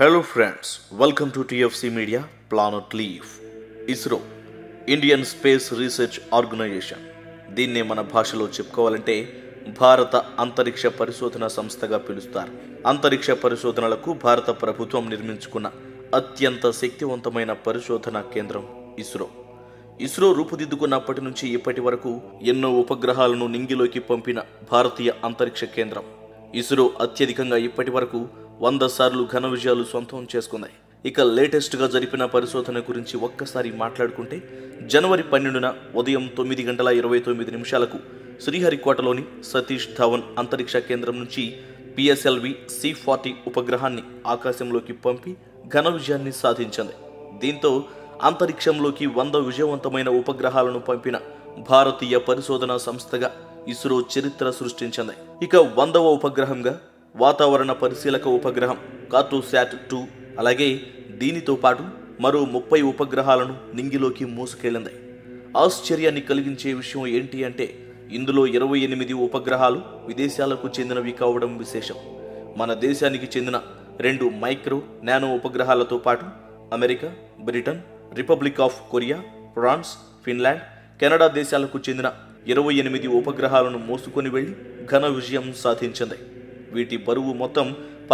Hello friends, welcome to TFC Media Planet Leaf. ISRO Indian space research organisation. దీన్నే మన భాషలో చెప్పుకోవాలంటే భారత అంతరిక్ష పరిశోధన సంస్థగా పిలుస్తారు. అంతరిక్ష పరిశోధనలకు భారత ప్రభుత్వం నిర్మించుకున్న అత్యంత శక్తివంతమైన పరిశోధనా కేంద్రం ఇస్రో. ఇస్రో రూపుదిద్దుకున్నప్పటి నుంచి ఇప్పటి వరకు ఎన్నో ఉపగ్రహాలను నింగిలోకి పంపిన భారతీయ అంతరిక్ష కేంద్రం. ఇస్రో అత్యధికంగా ఇప్పటి వరకు 100 సార్లు ఘన విజయాలు సొంతం చేసుకున్నాయి. ఇక లేటెస్ట్గా జరిపిన పరిశోధన గురించి ఒక్కసారి మాట్లాడుకుంటే జనవరి 12న ఉదయం 9:29 శ్రీహరికోటలోని సతీష్ ధావన్ అంతరిక్ష కేంద్రం నుంచి PSLV C-40 ఉపగ్రహాన్ని ఆకాశంలోకి పంపి ఘన విజయాన్ని సాధించింది. దీంతో అంతరిక్షంలోకి 100 విజయవంతమైన ఉపగ్రహాలను పంపిన భారతీయ పరిశోధనా సంస్థగా ఇస్రో చరిత్ర సృష్టించింది. ఇక 100వ ఉపగ్రహంగా వాతావరణ పరిశీలక ఉపగ్రహం కార్టోశాట్-2, అలాగే దీనితో పాటు మరో 30 ఉపగ్రహాలను నింగిలోకి మోసుకెళ్లింది. ఆశ్చర్యాన్ని కలిగించే విషయం ఏంటి అంటే ఇందులో 28 ఉపగ్రహాలు విదేశాలకు చెందినవి కావడం విశేషం. మన దేశానికి చెందిన 2 మైక్రో నానో ఉపగ్రహాలతో పాటు America, Britain, Republic of Korea, France, Finland, Canada దేశాలకు చెందిన 28 ఉపగ్రహాలను మోసుకొని వెళ్లి ఘన విజయం సాధించింది. వీటి బరువు మొత్తం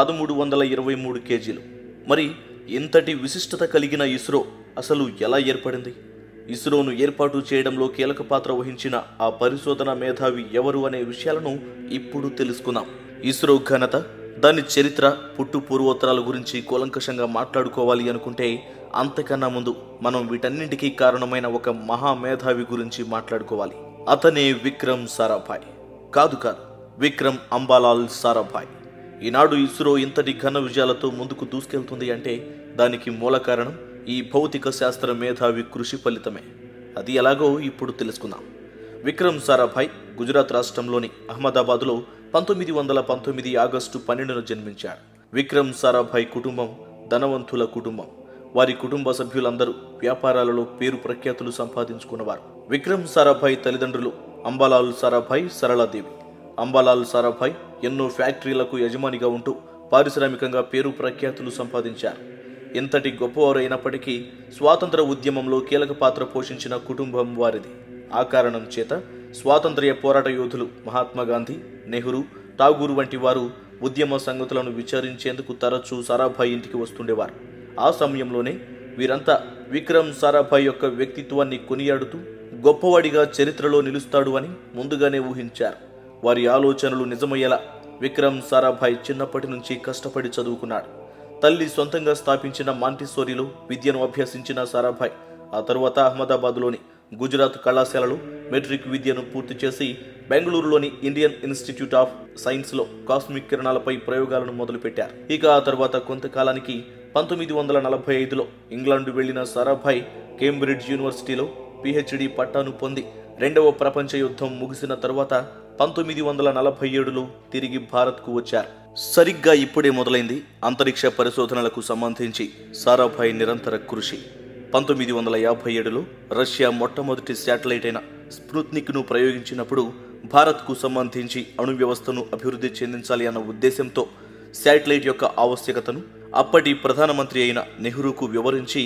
1323 కేజీలు. మరి ఇంతటి విశిష్టత కలిగిన ఇస్రో అసలు ఎలా ఏర్పడింది? ఇస్రోను ఏర్పాటు చేయడంలో కీలక పాత్ర వహించిన ఆ పరిశోధన మేధావి ఎవరు అనే విషయాలను ఇప్పుడు తెలుసుకుందాం. ఇస్రో ఘనత, దాని చరిత్ర, పుట్టు పూర్వోత్తరాల గురించి కూలంకషంగా మాట్లాడుకోవాలి అనుకుంటే అంతకన్నా ముందు మనం వీటన్నింటికీ కారణమైన ఒక మహామేధావి గురించి మాట్లాడుకోవాలి. అతనే విక్రమ్ సారాభాయ్. కాదు, విక్రమ్ అంబాలాల్ సారాభాయ్. ఈనాడు ఇస్రో ఇంతటి ఘన విజయాలతో ముందుకు దూసుకెళ్తుంది అంటే దానికి మూల కారణం ఈ భౌతిక శాస్త్ర మేధావి కృషి ఫలితమే. అది ఎలాగో ఇప్పుడు తెలుసుకుందాం. విక్రమ్ సారాభాయ్ గుజరాత్ రాష్ట్రంలోని అహ్మదాబాద్లో 1919 ఆగస్టు 12న జన్మించాడు. విక్రమ్ సారాభాయ్ కుటుంబం ధనవంతుల కుటుంబం. వారి కుటుంబ సభ్యులందరూ వ్యాపారాలలో పేరు ప్రఖ్యాతులు సంపాదించుకున్నవారు. విక్రమ్ సారాభాయ్ తల్లిదండ్రులు అంబాలాల్ సారాభాయ్, సరళాదేవి. అంబాలాల్ సారాభాయ్ ఎన్నో ఫ్యాక్టరీలకు యజమానిగా ఉంటూ పారిశ్రామికంగా పేరు ప్రఖ్యాతులు సంపాదించారు. ఎంతటి గొప్పవారు అయినప్పటికీ స్వాతంత్ర ఉద్యమంలో కీలక పాత్ర పోషించిన కుటుంబం వారిది. ఆ కారణం చేత స్వాతంత్ర్య పోరాట యోధులు మహాత్మా గాంధీ, నెహ్రూ, ఠాగూర్ వంటి వారు ఉద్యమ సంగతులను విచారించేందుకు తరచూ సారాభాయ్ ఇంటికి వస్తుండేవారు. ఆ సమయంలోనే వీరంతా విక్రమ్ సారాభాయ్ యొక్క వ్యక్తిత్వాన్ని కొనియాడుతూ గొప్పవాడిగా చరిత్రలో నిలుస్తాడు అని ముందుగానే ఊహించారు. వారి ఆలోచనలు నిజమయ్యేలా విక్రమ్ సారాభాయ్ చిన్నప్పటి నుంచి కష్టపడి చదువుకున్నాడు. తల్లి సొంతంగా స్థాపించిన మాంటిసోరీలో విద్యను అభ్యసించిన సారాభాయ్ ఆ తరువాత అహ్మదాబాద్లోని గుజరాత్ కళాశాలలో మెట్రిక్ విద్యను పూర్తి చేసి బెంగళూరులోని ఇండియన్ ఇన్స్టిట్యూట్ ఆఫ్ సైన్స్లో కాస్మిక్ కిరణాలపై ప్రయోగాలను మొదలుపెట్టారు. ఇక ఆ తర్వాత కొంతకాలానికి 1945లో ఇంగ్లాండ్ వెళ్లిన సారాభాయ్ కేంబ్రిడ్జ్ యూనివర్సిటీలో PhD పట్టాను పొంది 2వ ప్రపంచ యుద్ధం ముగిసిన తరువాత 1947లో తిరిగి భారత్కు వచ్చారు. సరిగ్గా ఇప్పుడే మొదలైంది అంతరిక్ష పరిశోధనలకు సంబంధించి సారాభాయ్ నిరంతర కృషి. 1957లో రష్యా మొట్టమొదటి శాటిలైట్ అయిన స్పుత్నిక్ను ప్రయోగించినప్పుడు భారత్కు సంబంధించి అణు వ్యవస్థను అభివృద్ధి చెందించాలి అన్న ఉద్దేశంతో శాటిలైట్ యొక్క ఆవశ్యకతను అప్పటి ప్రధానమంత్రి అయిన నెహ్రూకు వివరించి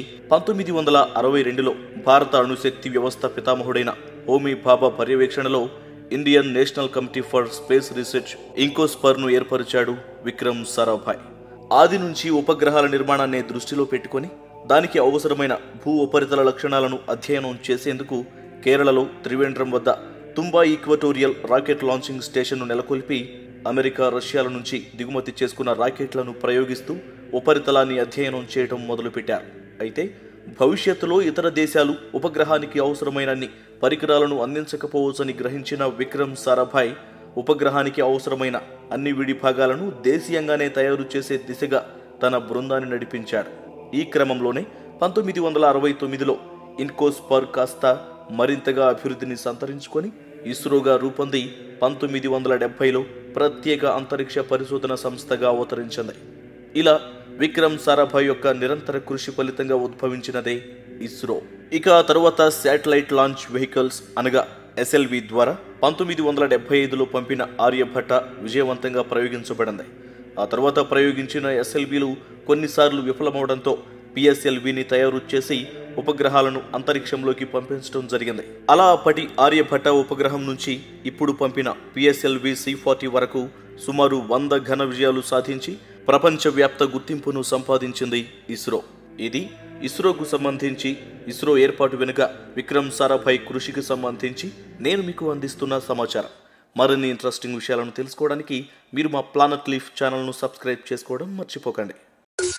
1962లో భారత అణుశక్తి వ్యవస్థ పితామహుడైన హోమీ భాభా పర్యవేక్షణలో Indian National Committee for Space Research ఇంకోస్పర్ను ఏర్పరిచాడు విక్రమ్ సారాభాయ్. ఆది నుంచి ఉపగ్రహాల నిర్మాణాన్ని దృష్టిలో పెట్టుకొని దానికి అవసరమైన భూ ఉపరితల లక్షణాలను అధ్యయనం చేసేందుకు కేరళలో త్రివేంద్రం వద్ద తుంబా ఈక్వటోరియల్ రాకెట్ లాంచింగ్ స్టేషన్ను నెలకొల్పి అమెరికా, రష్యాల నుంచి దిగుమతి చేసుకున్న రాకెట్లను ప్రయోగిస్తూ ఉపరితలాన్ని అధ్యయనం చేయడం మొదలుపెట్టారు. అయితే భవిష్యత్తులో ఇతర దేశాలు ఉపగ్రహానికి అవసరమైనన్ని పరికరాలను అందించకపోవచ్చని గ్రహించిన విక్రమ్ సారాభాయ్ ఉపగ్రహానికి అవసరమైన అన్ని విడి భాగాలను దేశీయంగానే తయారు చేసే దిశగా తన బృందాన్ని నడిపించాడు. ఈ క్రమంలోనే 1969లో ఇన్కోస్పర్ కాస్త మరింతగా అభివృద్ధిని సంతరించుకొని ఇస్రోగా రూపొంది 1970లో ప్రత్యేక అంతరిక్ష పరిశోధన సంస్థగా అవతరించింది. ఇలా విక్రమ్ సారాభాయ్ యొక్క నిరంతర కృషి ఫలితంగా ఉద్భవించినదే ఇస్రో. ఇక ఆ తరువాత శాటిలైట్ లాంచ్ వెహికల్స్ అనగా SLV ద్వారా 1975లో పంపిన ఆర్యభట్ట విజయవంతంగా ప్రయోగించబడింది. ఆ తర్వాత ప్రయోగించిన SLVలు కొన్నిసార్లు విఫలమవడంతో పిఎస్ఎల్విని తయారు చేసి ఉపగ్రహాలను అంతరిక్షంలోకి పంపించడం జరిగింది. అలా అప్పటి ఆర్యభట్ట ఉపగ్రహం నుంచి ఇప్పుడు పంపిన పిఎస్ఎల్వి C40 వరకు సుమారు 100 ఘన విజయాలు సాధించి ప్రపంచవ్యాప్త గుర్తింపును సంపాదించింది ఇస్రో. ఇది ఇస్రోకు సంబంధించి ఇస్రో ఏర్పాటు వెనుక విక్రమ్ సారాభాయ్ కృషికి సంబంధించి నేను మీకు అందిస్తున్న సమాచారం. మరిన్ని ఇంట్రెస్టింగ్ విషయాలను తెలుసుకోవడానికి మీరు మా ప్లానెట్ లీఫ్ ఛానల్ను సబ్స్క్రైబ్ చేసుకోవడం మర్చిపోకండి.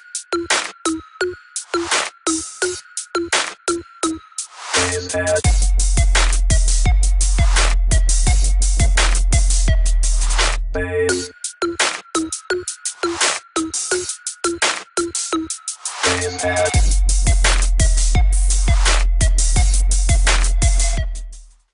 Is that